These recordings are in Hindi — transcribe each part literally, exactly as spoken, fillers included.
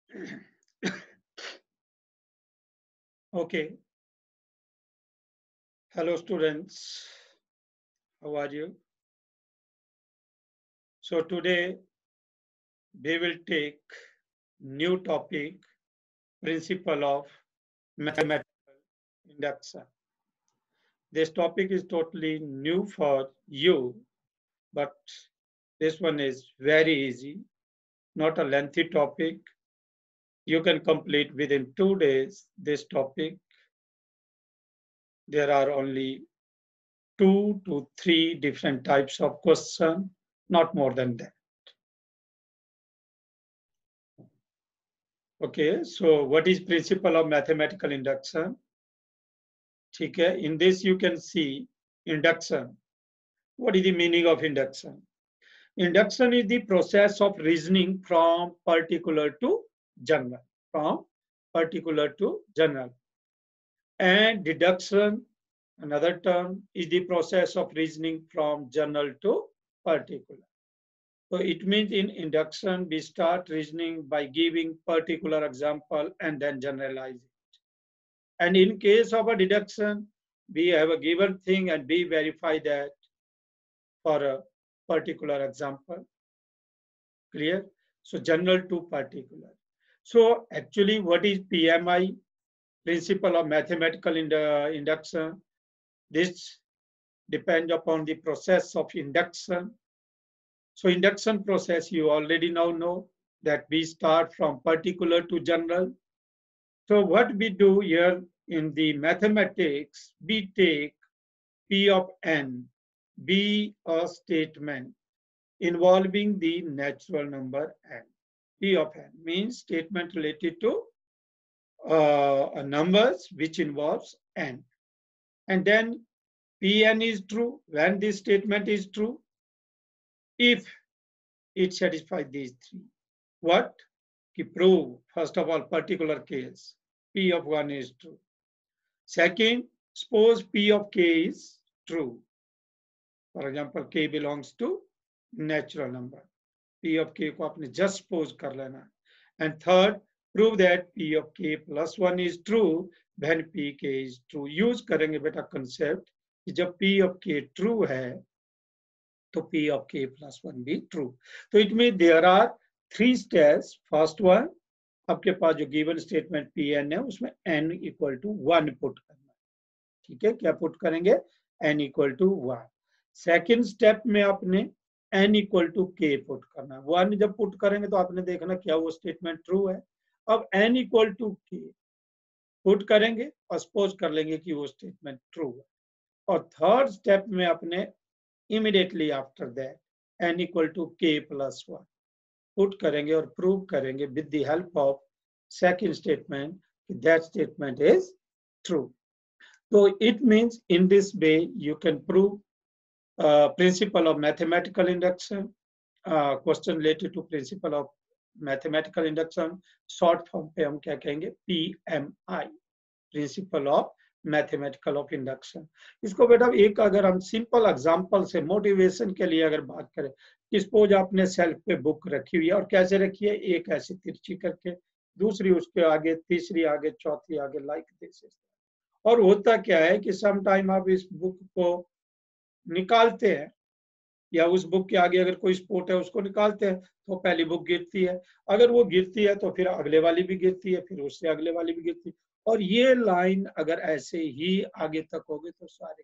Okay. Hello, students. How are you? So today we will take new topic, principle of mathematical induction. This topic is totally new for you, but this one is very easy, not a lengthy topic. You can complete within two days this topic. There are only two to three different types of question, not more than that. Okay, so what is principle of mathematical induction? Okay, in this you can see induction. What is the meaning of induction? Induction is the process of reasoning from particular to general, from particular to general. And deduction, another term, is the process of reasoning from general to particular. So it means in induction, we start reasoning by giving particular example and then generalize it. And in case of a deduction, we have a given thing and we verify that for a particular example. Clear? So general to particular. So actually what is P M I? Principle of mathematical induction. This depends upon the process of induction. So induction process, you already now know that we start from particular to general. So what we do here in the mathematics, we take P of n be a statement involving the natural number n. P of n means statement related to uh, numbers which involves n. And then Pn is true when this statement is true if it satisfies these three. What? To prove, first of all, particular case, P of one is true. Second, suppose P of k is true. For example, k belongs to natural number. P of k को आपने just suppose कर लेना. And third, prove that P of k plus one is true when Pk is true. Use करेंगे बेटा concept कि जब P of k true है तो P of k plus one भी true. So it means there are three steps. First one, आपके पास जो given statement Pn है उसमें n equal to one put करना. ठीक है, क्या put करेंगे? N equal to one. Second step में आपने n equal to k put करना है. वन जब पुट करेंगे तो आपने देखना क्या वो स्टेटमेंट ट्रू है. अब n equal to k put करेंगे और सपोज कर लेंगे कि वो स्टेटमेंट ट्रू है. और थर्ड स्टेप में आपने immediately after that n equal to k plus one put करेंगे और प्रूव करेंगे with the help of second statement that statement is true. So it means in this way you can prove uh, principle of mathematical induction, uh, question related to principle of mathematical induction, short form पे हम क्या कहेंगे? P M I, principle of mathematical of induction. इसको बेटा एक अगर हम सिंपल एग्जांपल से मोटिवेशन के लिए अगर बात करें, सपोज आपने सेल्फ पे बुक रखी हुई है और कैसे रखी है? एक ऐसी तिरछी करके, दूसरी उसके आगे, तीसरी आगे, चौथी आगे, लाइक दिस. और होता क्या है कि सम टाइम आप इस बुक को निकालते हैं या उस बुक के आगे अगर कोई स्पोर्ट है उसको निकालते हैं तो पहली बुक गिरती है. अगर वो गिरती है तो फिर अगले वाली भी गिरती है, फिर उससे अगले वाली भी गिरती है. और ये लाइन अगर ऐसे ही आगे तक होगी तो सारे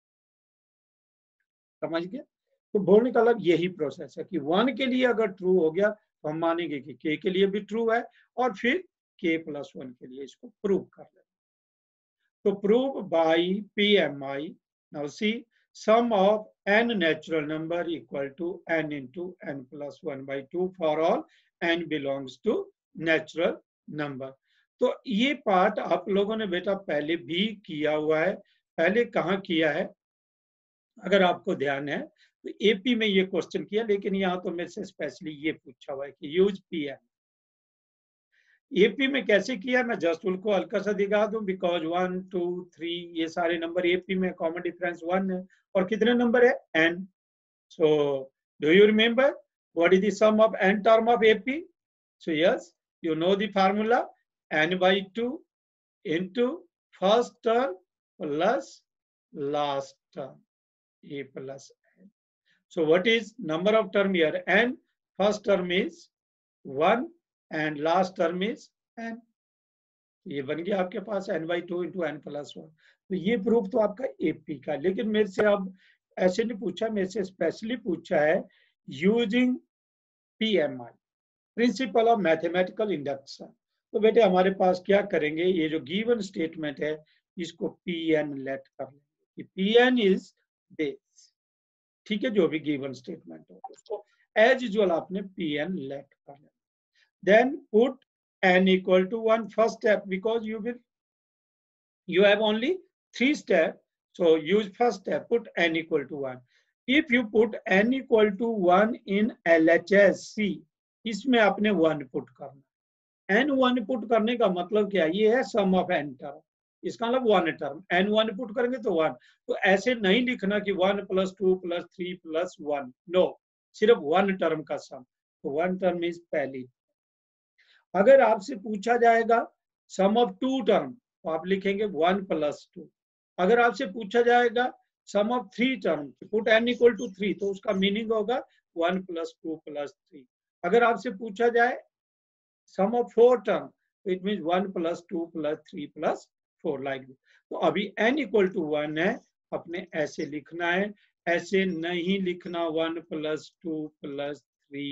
समझ गए. तो बोलने का मतलब यही प्रोसेस है कि वन के लिए अगर ट्रू हो गया तो हम मानेंगे कि के के लिए भी ट्रू है और फिर के प्लस वन के लिए इसको प्रूव कर लेंगे. तो prove by P M I. Now see, sum of n natural number equal to n into n plus one by two for all n belongs to natural number. तो ये पार्ट आप लोगों ने बेटा पहले भी किया हुआ है. पहले कहाँ किया है अगर आपको ध्यान है तो एपी में ये क्वेश्चन किया, लेकिन यहाँ तो मेरे से स्पेशली ये पूछा हुआ है कि यूज पी एम. एपी में कैसे किया मैं जस्ट उनको हल्का सा दिखा दूं. बिकॉज वन टू थ्री ये सारे नंबर एपी में कॉमन डिफरेंस वन है और कितने नंबर है? N. So do you remember what is the sum of n term of AP? So yes, You know the formula, n by two into first term plus last term, a plus n. So what is number of term here? N. First term is one and last term is n. ये बन गया आपके पास n by two into n plus one. तो ये प्रूफ तो आपका एपी का, लेकिन मेरे से अब ऐसे नहीं पूछा, मेरे से स्पेशली पूछा है using PMI, principle of mathematical induction. तो बेटे हमारे पास क्या करेंगे, ये जो गिवन स्टेटमेंट है इसको पीएन लेट कर लेंगे. पीएन इज दिस, ठीक है, जो भी गिवन स्टेटमेंट हो उसको एज यूजुअल आपने पीएन लेट कर लेना. Then put n equal to one, first step, because you will you have only three steps, so use first step, put n equal to one. If you put n equal to one in L H S C, इसमें आपने one put करना. n one put करने का मतलब क्या, ये है sum of n term, इसका मतलब one term. n one put करेंगे तो one. तो ऐसे नहीं लिखना कि one plus two plus three plus one, no, सिर्फ one term का sum. तो one term is पहली. अगर आपसे पूछा जाएगा सम ऑफ टू टर्म तो आप लिखेंगे वन प्लस टू. अगर आपसे पूछा जाएगा sum of three term, put n equal to three, तो उसका मीनिंग होगा one plus two plus three. अगर आपसे पूछा जाए सम ऑफ फोर टर्म, तो it means one plus two plus three plus four, like. तो अभी n इक्वल टू वन है, अपने ऐसे लिखना है, ऐसे नहीं लिखना one plus two plus three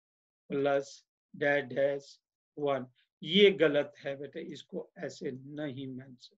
plus dash dash one. ये गलत है बेटे, इसको ऐसे नहीं mention.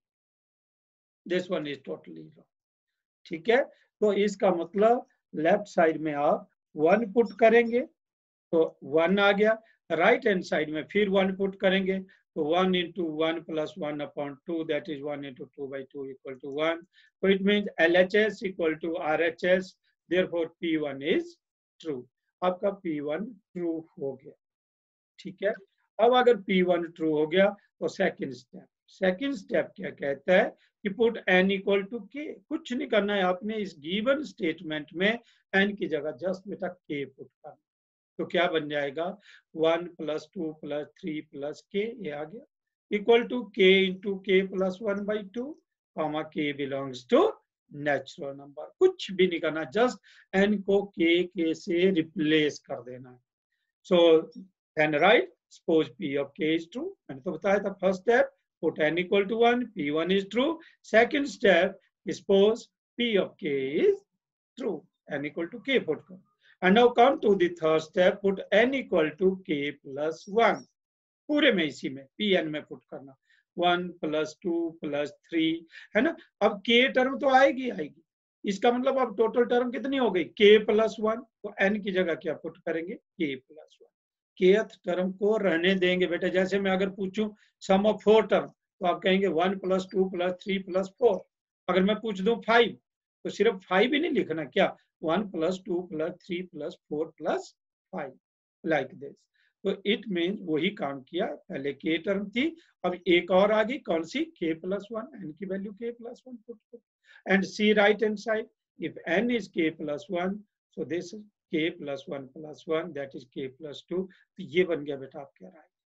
This one is totally wrong. ठीक है, तो इसका मतलब लेफ्ट साइड में आप वन पुट करेंगे तो वन आ गया, राइट हैंड साइड में फिर वन पुट करेंगे तो one into one plus one upon two, that is one into two by two equal to one. तो it means L H S equal to R H S, therefore P one is true. आपका पी वन ट्रू हो गया. ठीक है, अब अगर पी वन ट्रू हो गया तो सेकंड स्टेप, सेकंड स्टेप क्या कहता है कि पुट n इक्वल टू के. कुछ नहीं करना है आपने, इस गिवन स्टेटमेंट में n की जगह जस्ट बेटा k पुट करना. तो क्या बन जाएगा, one plus two plus three plus k, ये आ गया, equal to k into k plus one by two, comma k belongs to natural number. कुछ भी नहीं करना, जस्ट n को k के से रिप्लेस कर देना. So then right, suppose p of k is true. मैंने तो बताया था first step put n equal to one, p one is true. Second step, suppose p of k is true, n equal to k put करो. And now come to the third step, put n equal to k plus one. पूरे में इसी में pn में पुट करना, one plus two plus three, है ना. अब k टर्म तो आएगी आएगी, इसका मतलब अब टोटल टर्म कितनी हो गई, k प्लस वन. तो n की जगह क्या पुट करेंगे, k plus one. Kth term को रहने देंगे बेटा. जैसे मैं अगर पूछूं सम ऑफ फोर टर्म तो आप कहेंगे one plus two plus three plus four. अगर मैं पूछ दूं फाइव तो सिर्फ फाइव ही नहीं लिखना, क्या, one plus two plus three plus four plus five, like this. तो इट मीन्स वही काम किया, पहले के टर्म थी, अब एक और आ गई, कौन सी, के प्लस वन. एन की value k plus one put करो and see right hand side, if n is k plus one, so this is k plus one plus one, that is k plus two. तो ये बन गया बेटा आपके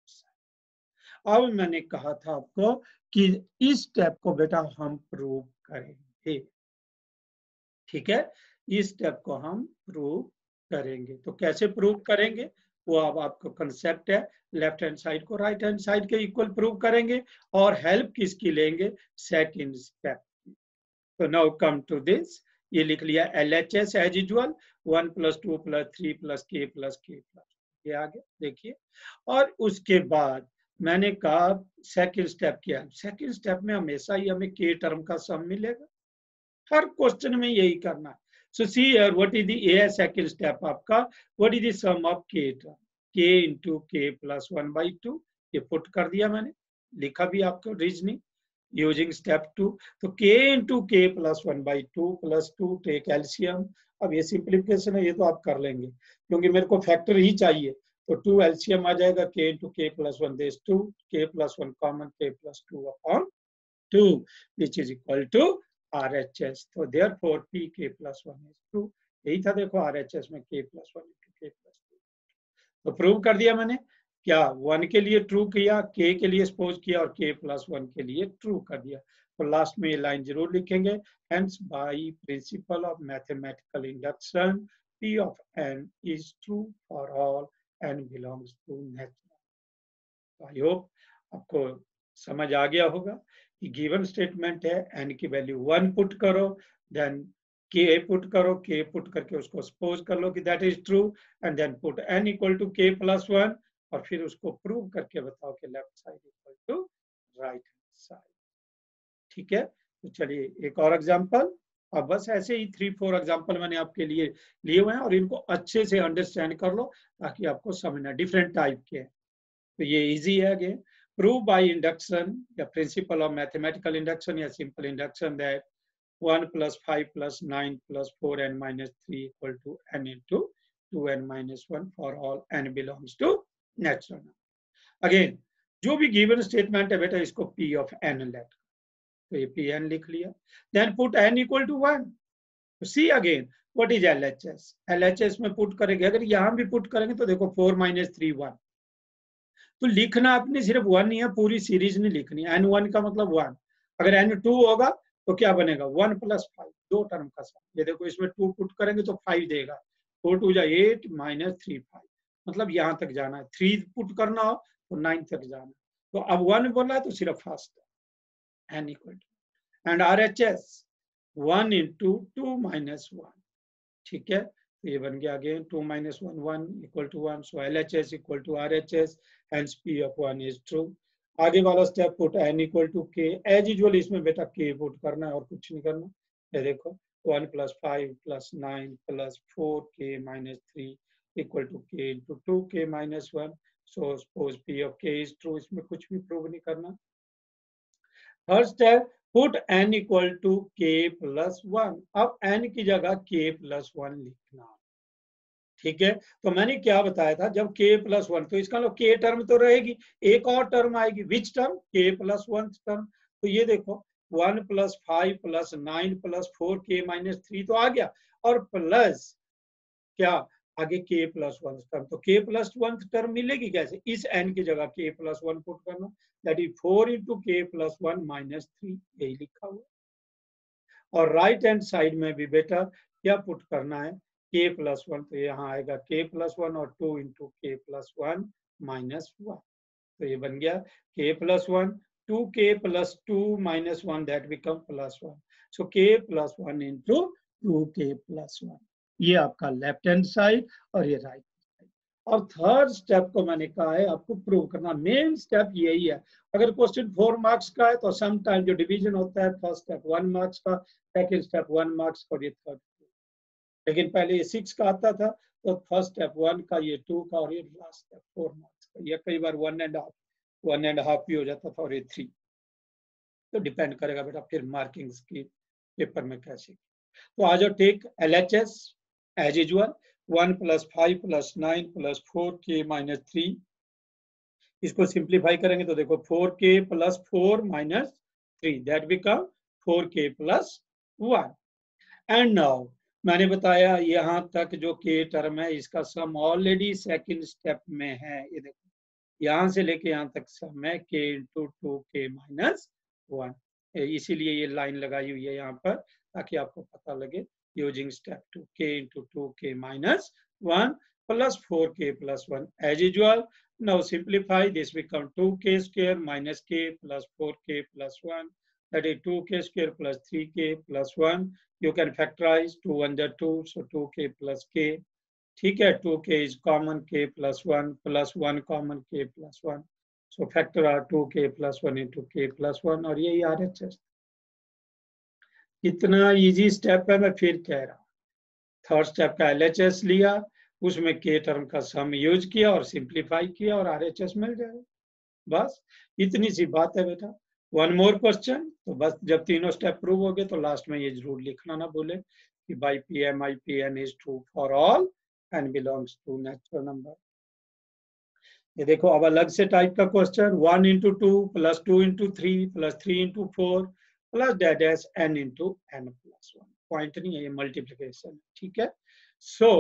राइट. अब मैंने कहा था आपको कि इस स्टेप को बेटा हम प्रूव करेंगे. ठीक है, इस स्टेप को हम प्रूव करेंगे. तो कैसे प्रूव करेंगे वो अब आपको कंसेप्ट है. लेफ्ट हैंड साइड को राइट हैंड साइड के इक्वल प्रूव करेंगे और हेल्प किसकी लेंगे, सेकंड स्टेप. तो नाउ कम टू दिस, ये लिख लिया L H S as usual, one plus two plus three plus k plus k plus, ये आ गया देखिए. और उसके बाद मैंने कहा सेकंड स्टेप क्या है, सेकंड स्टेप में हमेशा ही हमें के टर्म का सम मिलेगा, हर क्वेश्चन में यही करना है. So see here what is the a second step आपका, what is the sum of k term, k into k plus one by two. ये पुट कर दिया मैंने, लिखा भी आपको रीजनिंग यूजिंग स्टेप टू. तो k into k plus one by two plus two, take LCM. अब ये सिंप्लीफिकेशन है, ये तो आप कर लेंगे क्योंकि मेरे को फैक्टर ही चाहिए. तो टू एलसीएम आ जाएगा, k into k plus one this two, k plus one common, k plus two upon two, which is equal to RHS. तो therefore p k plus one is true. यही था देखो आरएचएस में k plus one into k plus two. तो प्रूव कर दिया मैंने. क्या वन के लिए ट्रू किया, के के लिए सपोज किया और के प्लस वन के लिए ट्रू कर दिया। तो लास्ट में ये लाइन जरूर लिखेंगे, hence by principle of mathematical induction P of n is true for all n belongs to natural। I hope आपको समझ आ गया होगा कि गिवन स्टेटमेंट है, n की वैल्यू वन पुट करो, देन k पुट करो, k पुट करके उसको सपोज कर लो कि that is true, and then put n equal to k plus one, और फिर उसको प्रूव करके बताओ कि left side equal to right side. ठीक है, तो चलिए एक और एग्जांपल। अब बस ऐसे ही थ्री फोर एग्जांपल मैंने आपके लिए लिए हुए हैं और इनको अच्छे से अंडरस्टैंड कर लो ताकि आपको समझना डिफरेंट टाइप के हैं। तो ये इजी है। अगेन, प्रूव बाय इंडक्शन या प्रिंसिपल ऑफ मैथमेटिकल इंडक्शन या simple induction that one plus five plus nine plus four n minus three equal to n into two n minus one for all n belongs to natural. Again, जो भी गिवन स्टेटमेंट है बेटा इसको पी ऑफ एन लेट, तो ये पी एन लिख लिया, then put n equal to one. See again what is LHS, LHS में पुट करेंगे, अगर यहां भी पुट करेंगे तो देखो फोर माइनस थ्री वन, तो लिखना आपने सिर्फ वन नहीं है, पूरी सीरीज नहीं लिखनी। एन वन का मतलब वन, अगर एन टू होगा तो क्या बनेगा, वन प्लस फाइव, दो टर्म का सम। ये देखो इसमें टू पुट करेंगे तो फाइव देगा, फोर टू जा एट माइनस थ्री फाइव, मतलब यहां तक जाना है। थ्री पुट करना हो तो नाइन तक जाना है। तो अब वन बोला है तो सिर्फ first n equal to, and R H S one into two minus one. ठीक है, तो ये बन गया again two minus one, one equal to one, so L H S equal to R H S, hence P of one is true. आगे वाला step put n equal to k, as usual इसमें बेटा के पुट करना है और कुछ नहीं करना। ये देखो one plus five plus nine plus four k minus three equal to k into two k minus one, so suppose P of k is true, इसमें कुछ भी प्रूव नहीं करना। Third step put n equal to k plus one, अब n की जगह k प्लस वन लिखना। ठीक है, तो मैंने क्या बताया था, जब k प्लस वन तो इसका मतलब k टर्म तो रहेगी, एक और टर्म आएगी, which term, k plus one term. तो ये देखो one plus five plus nine plus four k minus three तो आ गया, और प्लस क्या आगे k प्लस वन टर्म, तो k प्लस वन टर्म मिलेगी कैसे, इस n की जगह k प्लस वन पुट करना, that is four into k plus one minus three, यही लिखा हुआ। और राइट हैंड साइड में भी बेटा क्या पुट करना है, k प्लस वन, तो यहाँ आएगा k प्लस वन और two into k plus one minus one, तो ये बन गया k plus one, two k plus two minus one, that become plus one, so k plus one into two k plus one. ये आपका लेफ्ट हैंड साइड और ये राइट साइड। और थर्ड स्टेप को मैंने कहा है आपको प्रूव करना, मेन स्टेप यही है। अगर क्वेश्चन फोर मार्क्स का है तो सम टाइम जो डिवीजन होता है, फर्स्ट स्टेप वन मार्क्स का, सेकंड स्टेप वन मार्क्स का और ये थर्ड, लेकिन पहले ये सिक्स का आता था तो फर्स्ट स्टेप वन का, ये टू का और ये लास्ट स्टेप फोर मार्क्स का। ये कई बार one and half one and half भी हो जाता था और ये थ्री, तो डिपेंड करेगा बेटा फिर मार्किंग्स की पेपर में कैसे। तो आज take L H S as usual, one plus five plus nine plus four k minus three, इसको सिंप्लीफाई करेंगे तो देखो four k plus four minus three, that become four k plus one. And now मैंने बताया यहाँ तक जो के टर्म है इसका सम ऑलरेडी सेकंड स्टेप में है। ये देखो यहाँ से लेके यहाँ तक सम है k into two k minus one, इसीलिए ये लाइन लगाई हुई है यहाँ पर ताकि आपको पता लगे। Using step two, k into two k minus one plus four k plus one as usual. Now simplify this become two k square minus k plus four k plus one, that is two k square plus three k plus one. You can factorize two one the two, so two k plus k. ठीक है, two k is common, k plus one plus one common, k plus one. So factor are two k plus one into k plus one, और यही R H S। कितना इजी स्टेप है, मैं फिर कह रहा हूँ। थर्ड स्टेप का L H S लिया, उसमें k टर्म का सम यूज किया और सिंप्लीफाई किया और R H S मिल जाएगा। बस इतनी सी बात है बेटा। वन मोर क्वेश्चन, तो बस जब तीनों स्टेप प्रूव हो गए तो लास्ट में ये जरूर लिखना ना भूले कि by P M I P n is true for all n belongs to natural number. ये देखो अब अलग से टाइप का question, one into two plus two into three plus three into four plus dots n into n plus one, point नहीं है, ये मल्टीप्लीकेशन। ठीक है, सो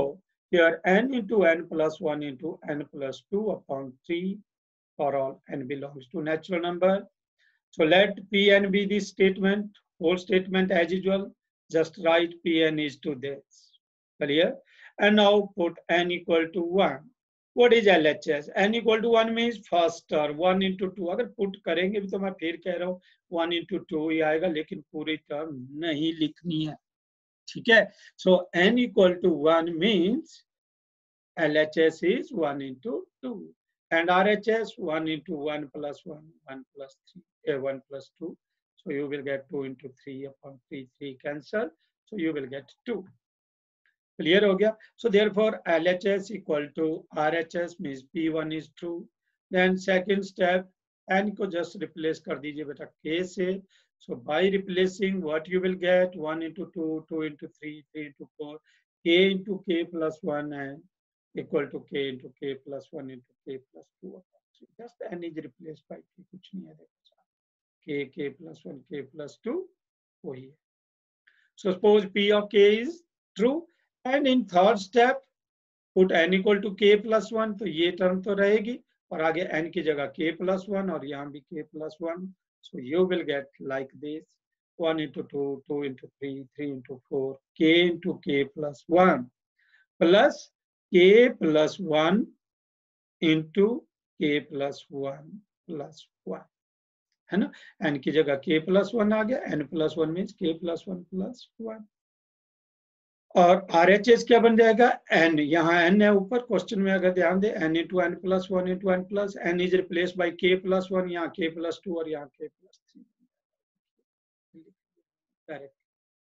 here n into n plus one into n plus two upon three for all n belongs to natural number. So let Pn be the statement, whole statement as usual. Just write Pn is to this. Clear? And now put n equal to one. What is L H S? N equal to one means first term one into two. अगर put करेंगे भी तो मैं फिर कह रहा हूँ one into two ही आएगा, लेकिन पूरी term नहीं लिखनी है. ठीक है? So n equal to one means L H S is one into two. And R H S one into one plus one, one plus three, uh, one plus two. So you will get two into three upon three, three cancel. So you will get two. Clear हो गया? So therefore L H S equal to R H S means P one is true. Then second step, n को just replace कर दीजिए बेटा k से. So by replacing what you will get one into two, two into three, three into four, k into k plus one and equal to k into k plus one into k plus two upon three. Just n is replaced by k. कुछ नहीं है देखो. k, k plus one, k plus two वही है. So suppose p of k is true. And in third step, put n equal to k plus one. तो ये term तो रहेगी और आगे n की जगह k plus one और यहाँ भी k plus one. So you will get like this: one into two, two into three, three into four, k into k plus one plus k plus one into k plus one plus one. है ना? n की जगह k plus one आ गया. n plus one means k plus one plus one. और R H S क्या बन जाएगा? n. यहाँ n है ऊपर क्वेश्चन में, अगर ध्यान दे n into n plus one into n plus n is replaced by k plus one. यहाँ k plus two और यहाँ k plus three. Correct.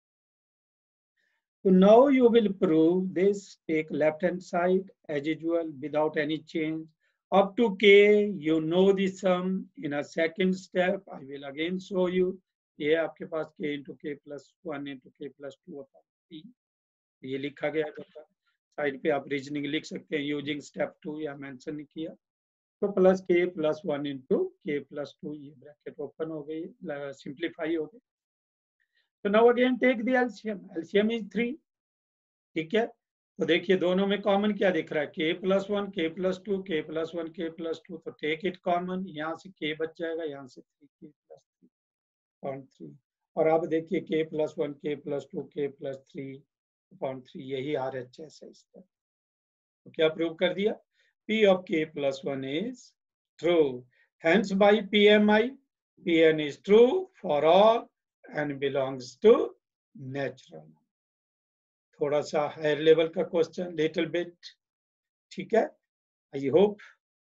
So now you will prove this. Take left hand side as usual without any change. Up to k, you know the sum. In a second step, I will again show you. ये आपके पास k into k plus one into k plus two upon three. ये लिखा गया है बेटा. साइड पे आप रीजनिंग लिख सकते हैं यूजिंग स्टेप टू, या मेंशन नहीं किया. तो plus k plus one into k plus two, ये ब्रैकेट ओपन हो गई, सिंप्लीफाई हो गई. तो now again take the LCM. LCM is three. ठीक है? तो देखिए दोनों में कॉमन क्या दिख रहा है? K plus one, k plus two, k plus one, k plus two. तो टेक इट कॉमन. यहाँ से के बच जाएगा, यहाँ से थ्री, के प्लस थ्री पॉइंट थ्री. और अब देखिए k plus one, k plus two, k plus three point three, यही आर एच एस है इसका. तो क्या प्रूव कर दिया? P of k plus one is true. Hence by P M I, P n is true for all and belongs to natural. थोड़ा सा हायर लेवल का क्वेश्चन, लिटिल बिट. ठीक है? I hope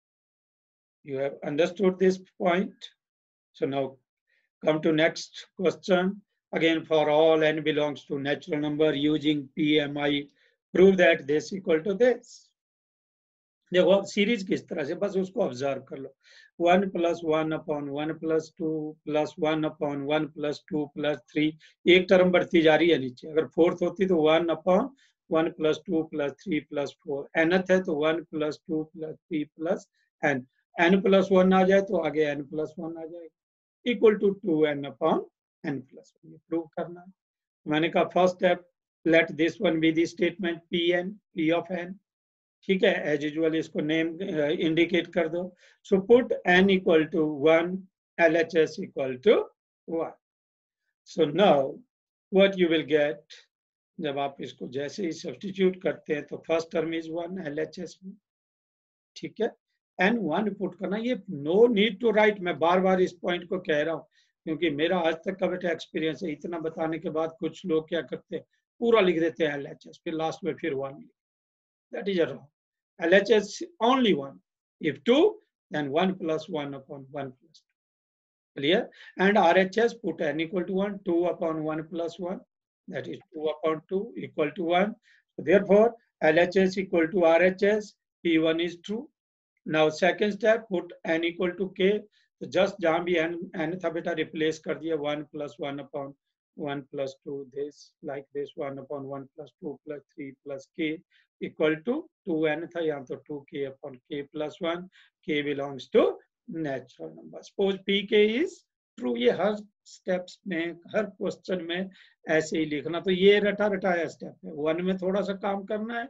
you have understood this point. So now come to next question. Again, for all n belongs to natural number, using P M I, prove that this equal to this. देखो सीरीज किस तरह से, बस उसको ऑब्जर्व कर लो. One plus one upon one plus two plus one upon one plus two plus three. एक टर्म बढ़ती जा रही है नीचे. अगर फोर्थ होती तो one upon one plus two plus three plus four. Nth है तो one plus two plus three plus n. N plus one आ जाए तो आगे एन प्लस वन आ जाएगा. Equal to two n upon n plus one. ये प्रूव करना है. मैंने कहा first step, let this one be the statement P n, P of n. ठीक है? एज यूजुअल इसको नेम इंडिकेट कर दो. So put n equal to one, L H S equal to one. So now what you will get, जब आप इसको जैसे ही सब्स्टिट्यूट करते हैं तो first term is one L H S में. ठीक है? n वन पुट करना. ये नो नीड टू राइट. मैं बार बार इस पॉइंट को कह रहा हूँ क्योंकि मेरा आज तक का बेटा एक्सपीरियंस है. इतना बताने के बाद कुछ लोग क्या करते हैं, पूरा लिख देते हैं L H S, फिर लास्ट में फिर one. That is wrong. L H S only one. If two, then one plus one upon one plus two. Clear? And R H S, put n equal to one, two upon one plus one. That is two upon two equal to one. So therefore, L H S equal to R H S. P one is true. Now second step, put n equal to k. So just जहाँ भी n n था बेटा replace कर दिया one plus one upon one plus two, this like this, one upon one plus two plus three plus k equal to two n था, यहाँ तो two k upon k plus one. K belongs to natural number. Suppose P K is true. ये हर स्टेप्स में, हर क्वेश्चन में ऐसे ही लिखना. तो ये रटा रटाया स्टेप है. वन में थोड़ा सा काम करना है,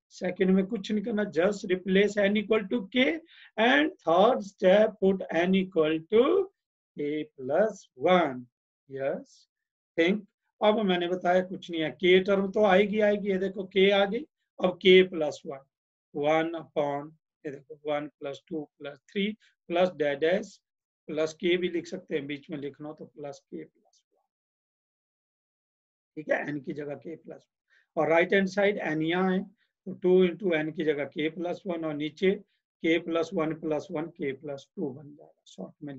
सेकंड में कुछ नहीं करना, just replace n equal to k and third step put n equal to k plus one. Yes think. अब मैंने बताया कुछ नहीं है, k टर्म तो आएगी आएगी, ये देखो k आ गई। अब k plus one, one upon ये देखो one plus two plus three plus dash plus k भी लिख सकते हैं, बीच में लिखना हो तो प्लस के प्लस वन। ठीक है, एन की जगह के प्लस वन, और राइट हैंड साइड एन यहाँ है तो टू इंटू एन की जगह के प्लस वन, और नीचे k plus one plus one k plus two बन जाएगा, शॉर्ट में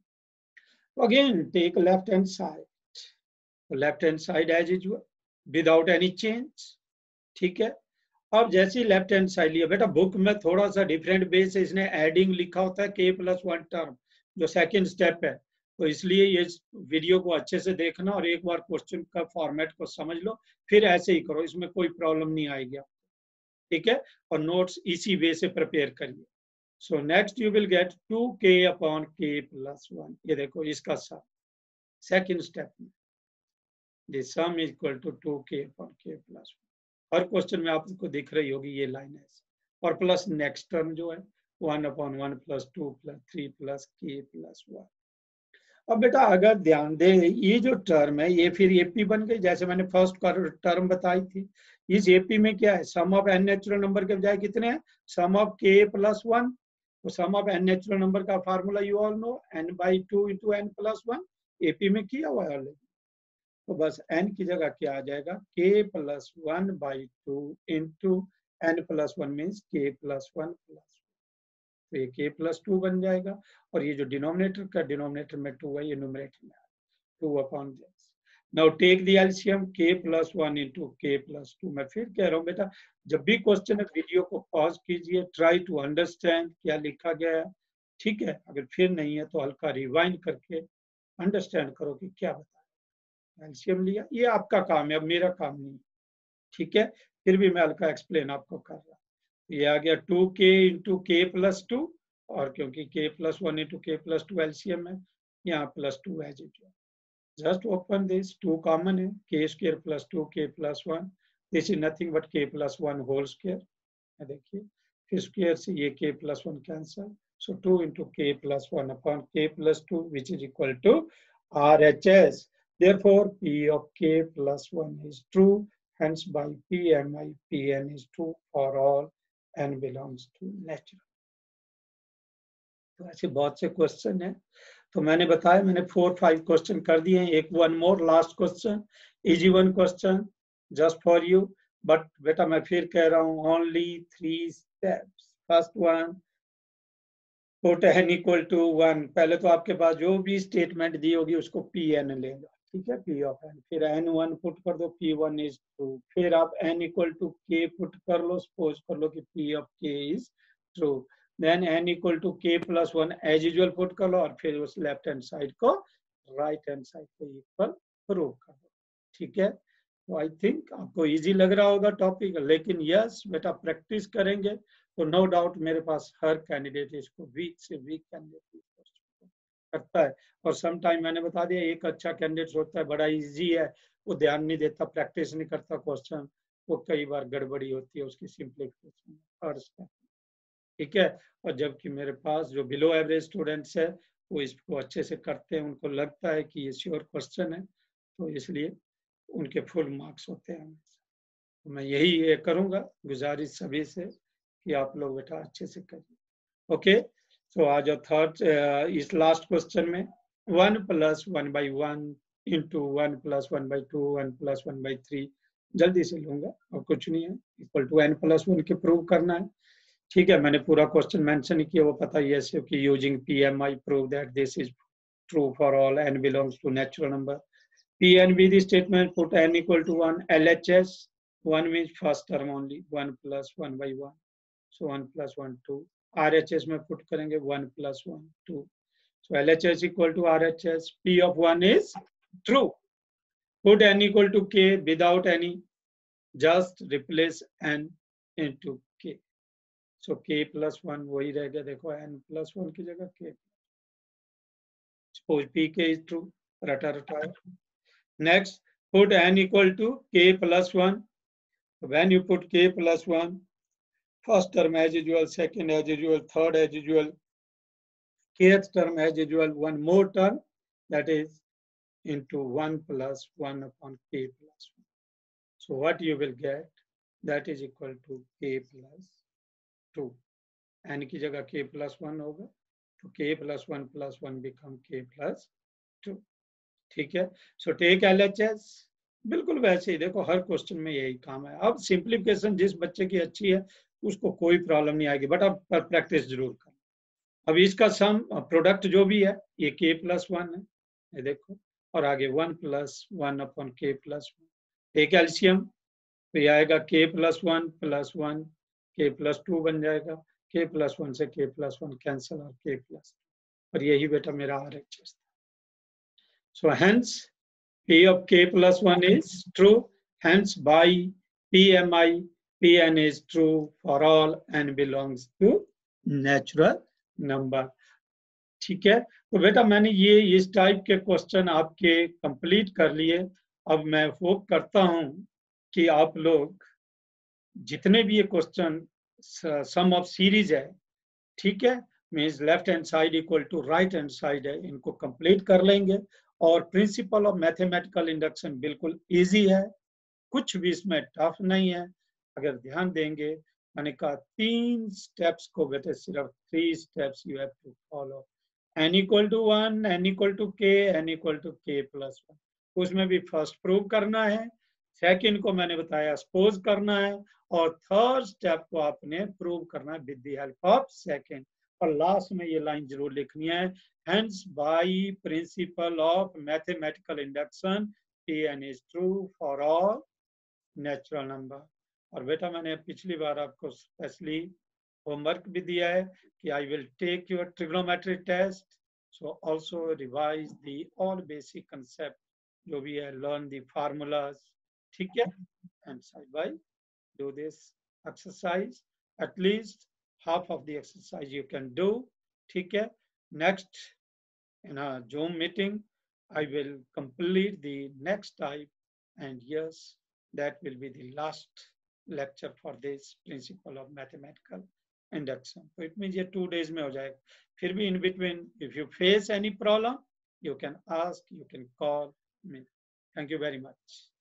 लिख। Again take left hand side, left hand side as usual without any change. ठीक है, अब जैसे ही लेफ्ट हैंड साइड लिया, बेटा बुक में थोड़ा सा डिफरेंट बेस है, इसने एडिंग लिखा होता है के प्लस वन टर्म जो सेकंड स्टेप है, तो इसलिए ये वीडियो को अच्छे से देखना और एक बार क्वेश्चन का फॉर्मेट को समझ लो, फिर ऐसे ही करो, इसमें कोई प्रॉब्लम नहीं आएगी आपको। ठीक है, और नोट्स इसी वे से प्रिपेयर करिए। So next you will get two k upon k plus one, ये देखो इसका सम सेकंड स्टेप में, the sum is equal to two k upon k plus one. हर क्वेश्चन में आपको दिख रही होगी ये लाइन है, और प्लस नेक्स्ट टर्म जो है one upon one plus two plus three plus k plus one. अब बेटा अगर ध्यान दे, ये जो टर्म है ये फिर एपी बन गई, जैसे मैंने फर्स्ट टर्म बताई थी। इस एपी में क्या है, sum of n natural number के बजाय कितने हैं, sum of k plus one. तो sum of n natural number का formula you all know, n by two into n plus one, AP में किया हुआ है ऑलरेडी। तो बस n की जगह क्या आ जाएगा, k plus one by two into n plus one means k plus one plus, तो ये k प्लस टू बन जाएगा, और ये जो डिनोमिनेटर का डिनोमिनेटर में टू है, ये न्यूमरेटर में two upon this. Now take the LCM, k plus one into k plus two. मैं फिर कह रहा हूँ बेटा, जब भी क्वेश्चन है वीडियो को पॉज कीजिए, ट्राई टू अंडरस्टैंड क्या लिखा गया है। ठीक है, अगर फिर नहीं है तो हल्का रिवाइंड करके अंडरस्टैंड करो कि क्या बताया। एलसीएम लिया, ये आपका काम है, अब मेरा काम नहीं। ठीक है, फिर भी मैं हल्का एक्सप्लेन आपको कर रहा हूँ। ये आ गया to k into k plus to, और क्योंकि k plus one into k plus two LCM है, यहाँ plus two as it is. Just open this, two common है, k square plus two k plus one, this is nothing but k plus one whole square. देखिए फिर स्क्वायर से ये k plus one cancel, so two into k plus one upon k plus two which is equal to R H S. Therefore, P of k plus one is true. Hence, by P M I, P n is true for all n belongs to natural. तो ऐसे बहुत से क्वेश्चन हैं, तो मैंने बताया मैंने फोर फाइव क्वेश्चन कर दिए हैं। एक one more last question, easy one question just for you, but बेटा मैं फिर कह रहा हूँ only three steps. First one, put n equal to one. पहले तो आपके पास जो भी स्टेटमेंट दी होगी उसको पी एन ले लो, ठीक है, P ऑफ n, फिर एन वन पुट कर दो, P वन इज ट्रू, फिर आप n equal to k put कर लो, सपोज कर लो कि P of k is true, then n equal to k plus one as usual put कर लो, और फिर उस लेफ्ट हैंड साइड को राइट हैंड साइड को इक्वल प्रूव कर दो। ठीक है, तो आई थिंक आपको इजी लग रहा होगा टॉपिक, लेकिन यस बेटा प्रैक्टिस करेंगे तो नो डाउट मेरे पास हर कैंडिडेट इसको वीक से वीक कैंडिडेट करता है, और सम टाइम मैंने बता दिया एक अच्छा कैंडिडेट होता है, बड़ा इजी है, वो ध्यान नहीं देता, प्रैक्टिस नहीं करता क्वेश्चन, वो कई बार गड़बड़ी होती है उसकी सिंप्लीफिकेशन हर स्टेप। ठीक है, और जबकि मेरे पास जो बिलो एवरेज स्टूडेंट्स है वो इसको अच्छे से करते हैं, उनको लगता है कि ये श्योर क्वेश्चन है, तो इसलिए उनके फुल मार्क्स होते हैं हमेशा। तो मैं यही ये करूँगा, गुजारिश सभी से कि आप लोग बेटा अच्छे से करिए। ओके, सो आज थर्ड इस लास्ट क्वेश्चन में one plus one by one into one plus one by two, one plus one by three, जल्दी से लूंगा और कुछ नहीं है, equal to n plus one के प्रूव करना है। ठीक है, मैंने पूरा क्वेश्चन मेंशन किया, वो पता ही है कि using P M I prove that this is true for all n belongs to natural number. P and B the statement, put n equal to one, L H S, one means first term only, one plus one by one, so one plus one, two. R H S में put करेंगे one plus one, two. So L H S equal to R H S, P of one is true. Put n equal to K without any, just replace n into K. So K plus one वही रह गया, देखो n plus one की जगह K. Suppose P K is true, रटा रटा। Next, put n equal to k plus one. When you put k plus one, first term as usual, second as usual, third as usual, kth term as usual, one more term, that is into one plus one upon k plus one. So what you will get, that is equal to k plus two. n की जगह k plus one होगा, तो k plus one plus one become k plus two. ठीक है, so take L H S, बिल्कुल वैसे ही देखो हर क्वेश्चन में यही काम है. अब सिंप्लीफिकेशन जिस बच्चे की अच्छी है उसको कोई प्रॉब्लम नहीं आएगी, बट अब प्रैक्टिस जरूर कर. अब इसका सम प्रोडक्ट जो भी है ये k प्लस वन है, ये देखो, और आगे one plus one upon k plus one. एक एल्सियम तो ये आएगा k plus one plus one, k plus two बन जाएगा, k प्लस वन से k प्लस वन कैंसिल और k प्लस, और यही बेटा मेरा R H S. So hence P of k plus one is true. Hence by P M I, P n is true for all n belongs to natural number. ठीक है, तो बेटा मैंने ये इस टाइप के क्वेश्चन आपके कंप्लीट कर लिए. अब मैं होप करता हूं कि आप लोग जितने भी ये क्वेश्चन सम ऑफ सीरीज है, ठीक है, means left hand side equal to right hand side है, इनको कंप्लीट कर लेंगे. और प्रिंसिपल ऑफ मैथमेटिकल इंडक्शन बिल्कुल इजी है, कुछ भी इसमें टफ नहीं है. अगर ध्यान देंगे, मैंने कहा तीन स्टेप्स को बेटे, सिर्फ three steps you have to follow. n equal to one, n equal to k, n equal to k plus one, उसमें भी फर्स्ट प्रूव करना है, सेकंड को मैंने बताया सपोज करना है, और थर्ड स्टेप को आपने प्रूव करना है with the help of second. और लास्ट में ये लाइन जरूर लिखनी है, hence by principle of mathematical induction Pn is true for all natural number. और बेटा मैंने पिछली बार आपको स्पेशली होमवर्क भी दिया है कि I will take your trigonometry test, so also revise the all basic concept जो भी है, learn the formulas, ठीक है, and side by do this exercise, at least half of the exercise you can do. ठीक है, next in a Zoom meeting I will complete the next type, and yes, that will be the last lecture for this principle of mathematical induction. So it means ये two days में हो जाएगा. फिर भी in between if you face any problem you can ask, you can call me. Thank you very much.